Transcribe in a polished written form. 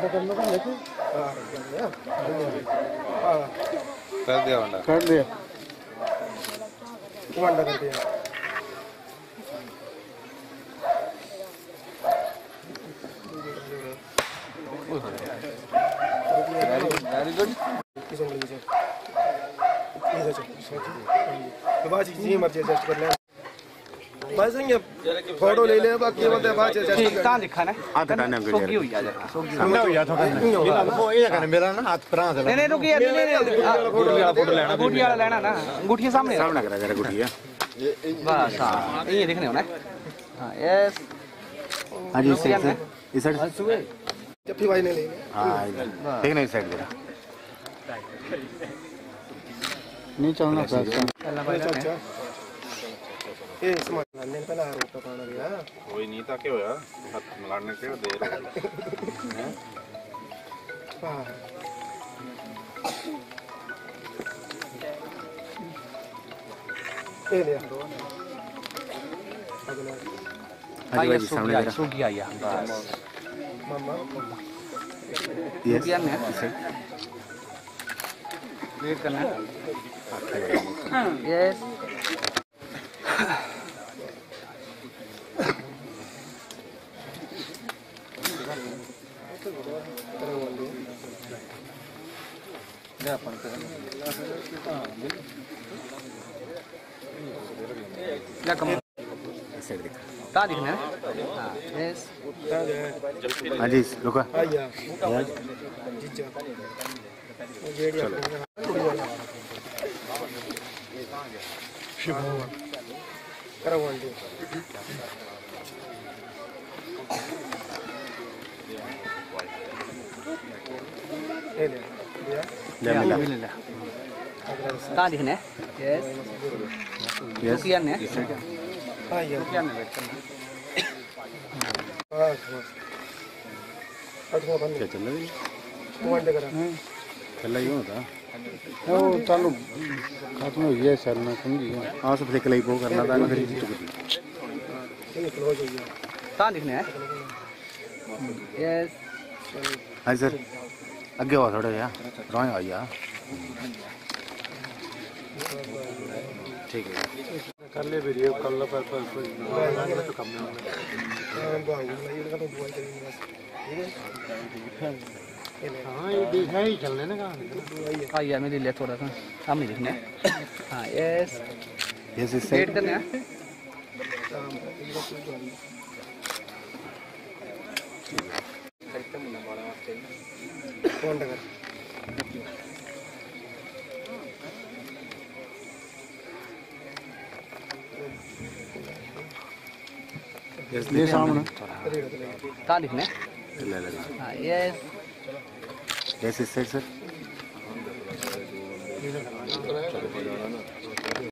कर दिया वंडा कर दिया वंडा कर दिया वेरी गुड बाजी जी मर्जी एडजस्ट कर ले बस ये फोटो ले ले बाकी बंदे बाद एडजस्ट ता दिखा ना हाथ हटाने को सोगी हुई आ जरा ठंडा हो गया थोड़ा वो ये करने मेरा ना हाथ फ्रांस है नहीं रुक यार नहीं फोटो लेना अंगूठी वाला लेना ना अंगूठी सामने सामने करा जरा गुटिया बस हां ये देखने हो ना हां यस हां जी सही इस साइड जब भी भाई ने ले हां ठीक नहीं इस साइड जरा नहीं चलना अच्छा ये समझ लेने पहला रोक तो पाना दिया कोई नहीं था क्या होया हाथ मिलाने के देर हैं हां ये ले अगला हां जी सामने जरा सोगी आया बस मामा यस वेट करना यस क्या कम साइड दिखा ता दिखना हां यस हां जी रुको आया जीजा जेडी शिव करो वाली ले ले दिया ले ले ता दिखना यस यस किया ने आया किया ने वेट करना बस अच्छा बंद क्या चल रहा है बंद करा चल रहा यूं था वो चालू खत्म हो गया सर मैं समझ गया हां सब देख ले वो करना था फिर ये क्लोज हो गया ता दिखना है यस हां सर आगे आओ थोड़ा यार रोए आ जा ठीक है कर ले वीडियो कर लो पर तो कम में हाँ ये देखा ही चलने ना कहाँ आइए मैं ले लिया थोड़ा सा सामने दिखना है हाँ यस यस इस वेट करना है कौन टकर ये सामने कहाँ दिखना है ले ले हाँ यस यस इस साइड सर